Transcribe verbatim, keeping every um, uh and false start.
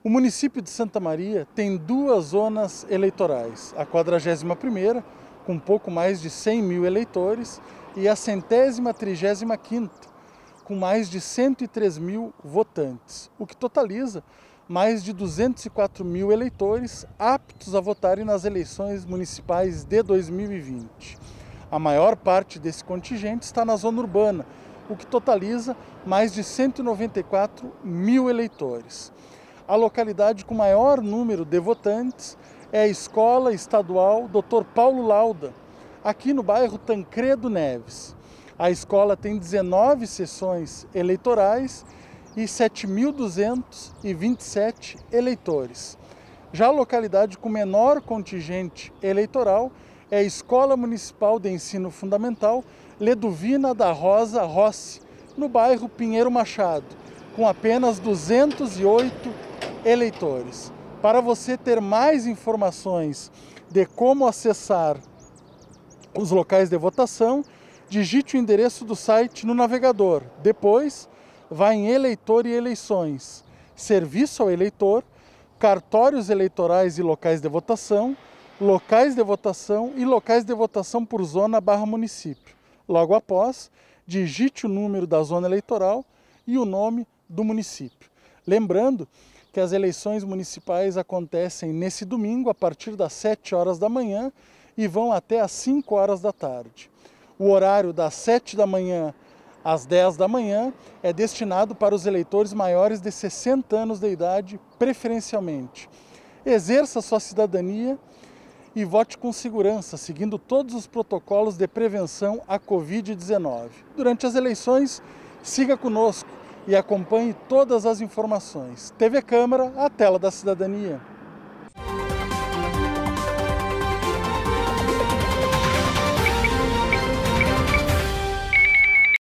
O município de Santa Maria tem duas zonas eleitorais, a quadragésima primeira, com pouco mais de cem mil eleitores, e a centésima trigésima quinta, com mais de cento e três mil votantes, o que totaliza mais de duzentos e quatro mil eleitores aptos a votarem nas eleições municipais de dois mil e vinte. A maior parte desse contingente está na zona urbana, o que totaliza mais de cento e noventa e quatro mil eleitores. A localidade com maior número de votantes é a Escola Estadual doutor Paulo Lauda, aqui no bairro Tancredo Neves. A escola tem dezenove sessões eleitorais e sete mil duzentos e vinte e sete eleitores. Já a localidade com menor contingente eleitoral é a Escola Municipal de Ensino Fundamental Leduvina da Rosa Rossi, no bairro Pinheiro Machado, com apenas duzentos e oito eleitores. Para você ter mais informações de como acessar os locais de votação, digite o endereço do site no navegador. Depois, vá em Eleitor e Eleições, Serviço ao Eleitor, Cartórios Eleitorais e Locais de Votação, Locais de Votação e Locais de Votação por Zona barra Município. Logo após, digite o número da zona eleitoral e o nome do município. Lembrando que as eleições municipais acontecem nesse domingo a partir das sete horas da manhã e vão até às cinco horas da tarde. O horário das sete da manhã às dez da manhã é destinado para os eleitores maiores de sessenta anos de idade, preferencialmente. Exerça sua cidadania e vote com segurança, seguindo todos os protocolos de prevenção à covid dezenove. Durante as eleições, siga conosco e acompanhe todas as informações. T V Câmara, a tela da cidadania.